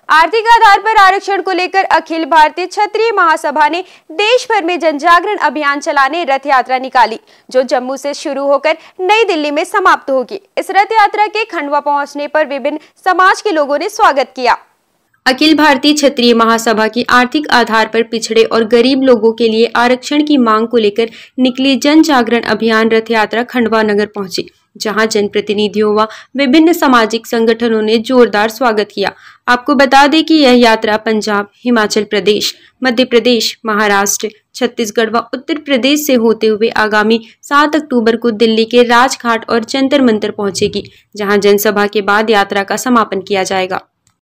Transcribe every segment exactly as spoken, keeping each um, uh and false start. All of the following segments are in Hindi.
आर्थिक आधार पर आरक्षण को लेकर अखिल भारतीय क्षत्रिय महासभा ने देश भर में जन जागरण अभियान चलाने रथ यात्रा निकाली, जो जम्मू से शुरू होकर नई दिल्ली में समाप्त होगी। इस रथ यात्रा के खंडवा पहुंचने पर विभिन्न समाज के लोगों ने स्वागत किया। अखिल भारतीय क्षत्रिय महासभा की आर्थिक आधार पर पिछड़े और गरीब लोगों के लिए आरक्षण की मांग को लेकर निकली जन जागरण अभियान रथ यात्रा खंडवा नगर पहुंची, जहां जनप्रतिनिधियों व विभिन्न सामाजिक संगठनों ने जोरदार स्वागत किया। आपको बता दें कि यह यात्रा पंजाब, हिमाचल प्रदेश, मध्य प्रदेश, महाराष्ट्र, छत्तीसगढ़ व उत्तर प्रदेश से होते हुए आगामी सात अक्टूबर को दिल्ली के राजघाट और जंतर मंतर पहुंचेगी, जहां जनसभा के बाद यात्रा का समापन किया जाएगा।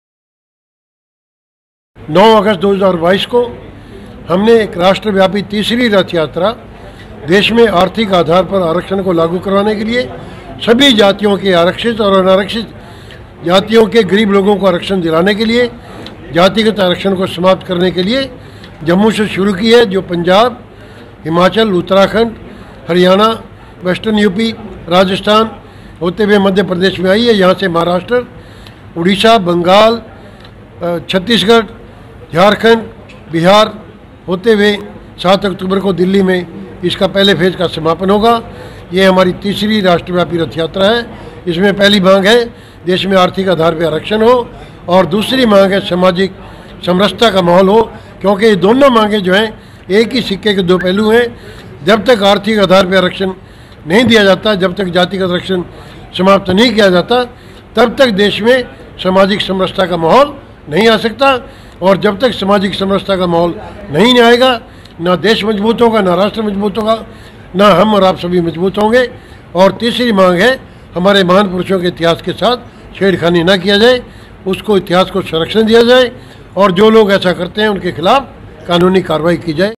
नौ अगस्त दो हज़ार बाईस को हमने एक राष्ट्रव्यापी तीसरी रथ यात्रा देश में आर्थिक आधार पर आरक्षण को लागू करवाने के लिए सभी जातियों के आरक्षित और अनारक्षित जातियों के गरीब लोगों को आरक्षण दिलाने के लिए, जातिगत आरक्षण को समाप्त करने के लिए जम्मू से शुरू की है, जो पंजाब, हिमाचल, उत्तराखंड, हरियाणा, वेस्टर्न यूपी, राजस्थान होते हुए मध्य प्रदेश में आई है। यहाँ से महाराष्ट्र, उड़ीसा, बंगाल, छत्तीसगढ़, झारखंड, बिहार होते हुए सात अक्टूबर को दिल्ली में इसका पहले फेज का समापन होगा। ये हमारी तीसरी राष्ट्रव्यापी रथ यात्रा है। इसमें पहली मांग है देश में आर्थिक आधार पर आरक्षण हो और दूसरी मांग है सामाजिक समरसता का माहौल हो, क्योंकि ये दोनों मांगें जो हैं एक ही सिक्के के दो पहलू हैं। जब तक आर्थिक आधार पर आरक्षण नहीं दिया जाता, जब तक जातिगत आरक्षण समाप्त नहीं किया जाता, तब तक देश में सामाजिक समरसता का माहौल नहीं आ सकता। और जब तक सामाजिक समरसता का माहौल नहीं आएगा, ना देश मजबूत होगा, ना राष्ट्र मजबूत होगा, ना हम और आप सभी मजबूत होंगे। और तीसरी मांग है हमारे महान पुरुषों के इतिहास के साथ छेड़खानी ना किया जाए, उसको इतिहास को संरक्षण दिया जाए और जो लोग ऐसा करते हैं उनके खिलाफ कानूनी कार्रवाई की जाए।